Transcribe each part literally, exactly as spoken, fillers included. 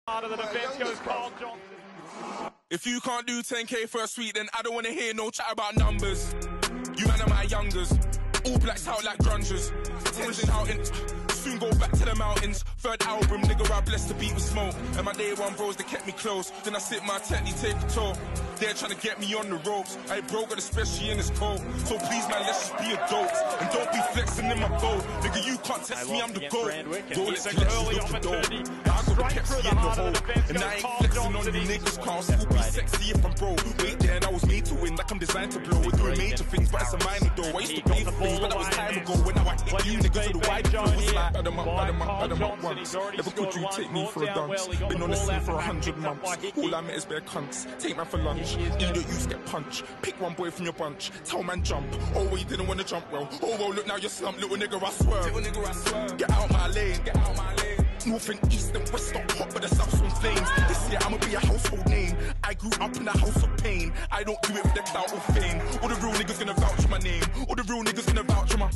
Out of the defense goes Carl Johnson. If you can't do ten K for a suite, then I don't want to hear no chat about numbers. You man are my youngers. All blacks out like grungers. Tenzing out in... Soon go back to the mountains. Third album, nigga, I blessed the beat with smoke. And my day one bros, they kept me close. Then I sit my tent, take a toll. They're trying to get me on the ropes. I broke it, especially in this cold. So please, man, let's just be adults. And don't be flexing in my boat. Nigga, you can't test me, I'm the GOAT. Don't let collections look for dope. I got the Pepsi in the hole. And I ain't flexing on you niggas, can't still be sexy if I'm broke. Wait there, and I was made to win, like I'm designed to blow. We're doing major things, but it's a minor though. I used to pay for things, but that was time ago. When now I hit you niggas with a wide flow. It's like, bad them up, bad them up, bad them up once. Never could you take me for a dance. Been on the scene for a hundred months. All I met is bare cunts. Take man for lunch. Eat it, use get punched. Pick one boy from your bunch. Tell man jump. Oh, well, you didn't want to jump well. Oh, well, look now you're slumped. Little nigga, I swear. Little nigga, I swear. Get out my lane. Get out my lane. North and east and west stop hot, but the south's on flames. This year I'ma be a household name. I grew up in a house of pain. I don't do it with the clout or fame. All the real niggas gonna vouch for my name. All the real niggas gonna vouch for my...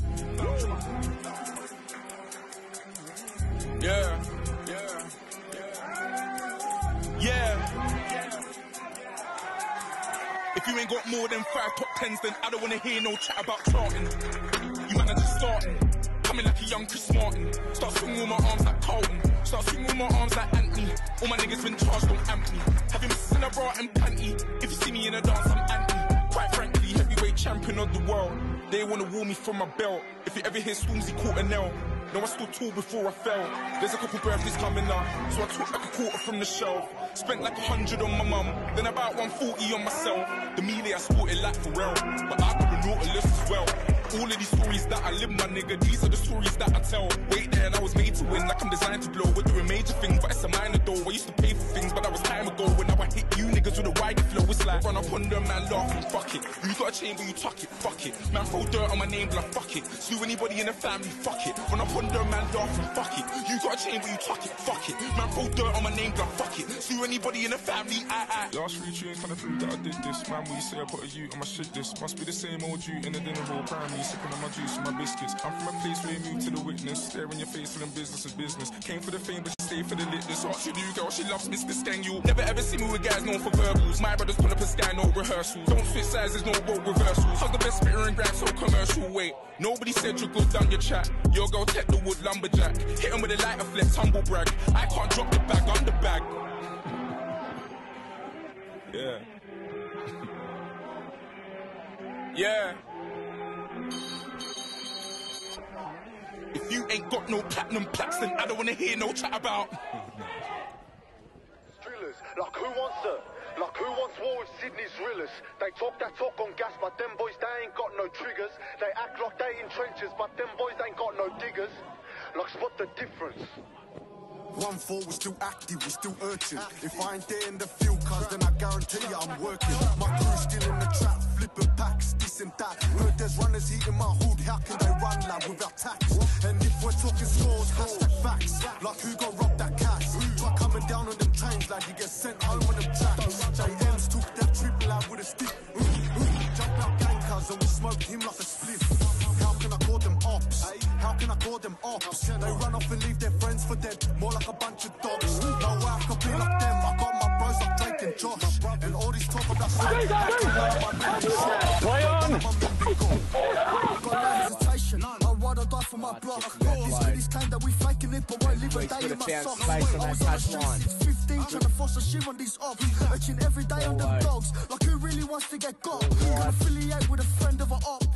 Yeah. Yeah. Yeah. If you ain't got more than five top tens, then I don't wanna hear no chat about charting. You man are just starting. Coming like a young Chris Martin. Start swinging with my arms like Carlton. Start swinging with my arms like Anthony. All my niggas been charged, don't amp me. Have you missing a bra and panty? If you see me in a dance, I'm anti. Quite frankly, heavyweight champion of the world. They wanna wall me from my belt. If you ever hear Swoomsy caught a nail. No, I stood tall before I fell. There's a couple birthdays coming up, so I took like a quarter from the shelf. Spent like a hundred on my mum, then about one forty on myself. The melee I sported like Pharrell, but I got the Nautilus as well. All of these stories that I live, my nigga, these are the stories that I tell. Wait there, and I was made to win, like I'm designed to blow. We're doing major things, but it's a minor though. I used to pay for things, but that was time ago. When now I hit you niggas with a wider flow, it's like run up on them, man, laughing, fuck it. You got a chain, but you tuck it, fuck it. Man, throw dirt on my name, but I fuck it. Slew anybody in the family, fuck it. Run up on them, man, laughing, fuck it. You got a chain, but you tuck it, fuck it. Man, throw dirt on my name, but I fuck it. Slew anybody in the family, I, I. Last three tunes kinda prove that I did this. Man, will you say I put a U on my shit this? Must be the same old you in the dinner roll, primary, sipping on my juice. My biscuits. I'm from a place where you move to the witness. Stare in your face for them business is business. Came for the fame, but she stayed for the litness. What she do, girl, she loves Mister Skang. You never ever see me with guys known for verbals. My brothers pull up a sky, no rehearsals. Don't switch sizes, no road reversals. How's the best spitter and grind so commercial? Wait, nobody said you're good down your chat. Your girl tech the wood lumberjack. Hit him with a lighter flex, humble brag. I can't drop the bag on the bag. Yeah. Yeah. If you ain't got no platinum plaques, then I don't wanna hear no chat about. Drillers, like who wants it? Like who wants war with Sydney's realers? They talk that talk on gas, but them boys, they ain't got no triggers. They act like they in trenches, but them boys ain't got no diggers. Like spot the difference. one four, we're still active, we're still urgent. If I ain't there in the field, cuz then I guarantee you I'm working. My crew's still in the trap, flipping packs, this and that. Heard there's runners eating my hood, how can they run lad without tax? And if we're talking scores, hashtag facts. Like who got robbed that cash? Try coming down on them trains like you get sent home on them tracks. J M's took that triple out with a stick. Jump out gang cuz and we smoked him like a spliff. How can I call them ops? How can I call them ops? They run off and leave their friends for dead, more like a bunch of dogs. No way I could be like them, I got my bros like Drake and Josh. And all these talk about shit, play on! I'd rather die for my block. These ladies claim that we faking it, but won't live a day in my socks. I was on the streets since fifteen, trying to force a shit on these ops. Urging every day on them dogs, like who really wants to get got? Can affiliate with a friend of an op.